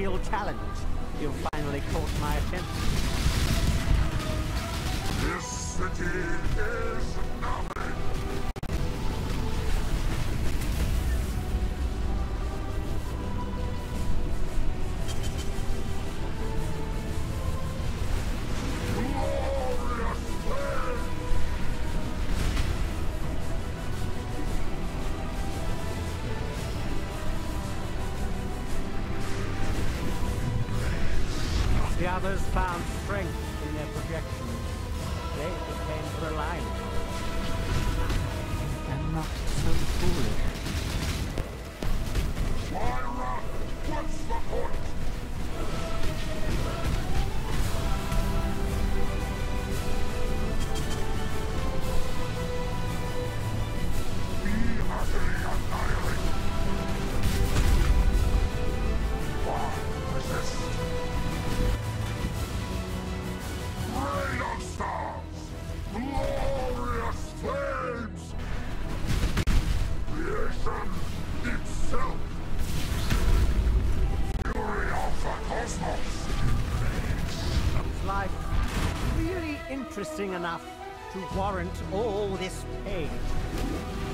real challenge. You finally caught my attention. This city is nothing. Glorious flame! The others found strength in their projections. They became reliant. And not so foolish. Lyra, what's the point? Be utterly annihilated. Why resist? Rain of stars! Glorious flames! Creation itself! Fury of the cosmos! Is life really interesting enough to warrant all this pain?